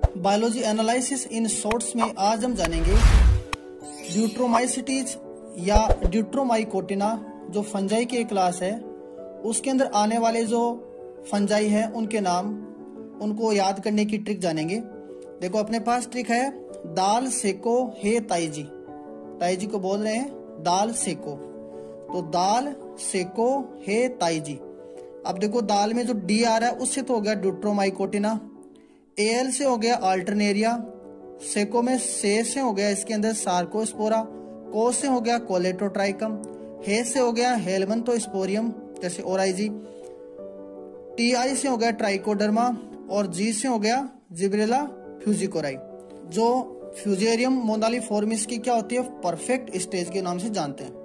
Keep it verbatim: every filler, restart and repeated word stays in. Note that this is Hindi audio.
बायोलॉजी एनालिसिस इन शॉर्ट्स में आज हम जानेंगे ड्यूट्रोमाइसिटीज या ड्यूट्रोमाइकोटिना जो फंजाई की क्लास है, उसके अंदर आने वाले जो फंजाई है उनके नाम, उनको याद करने की ट्रिक जानेंगे। देखो अपने पास ट्रिक है, दाल सेको हे ताईजी। ताईजी को बोल रहे हैं दाल सेको, तो दाल सेको हे ताईजी। अब देखो दाल में जो डी आ रहा है उससे तो हो गया ड्यूट्रोमाइकोटिना, एल से हो गया अल्टरनेरिया, सेको में से से हो गया इसके अंदर सार्कोस्पोरा, को से हो गया कोलेटोट्राइकम, हे से हो गया हेलमंथोस्पोरियम जैसे ओराइजी, टी आई से हो गया ट्राइकोडर्मा और जी से हो गया जिब्रेला फ्यूजिकोराई। जो फ्यूजेरियम मोनालिफॉर्मिस की क्या होती है, परफेक्ट स्टेज के नाम से जानते हैं।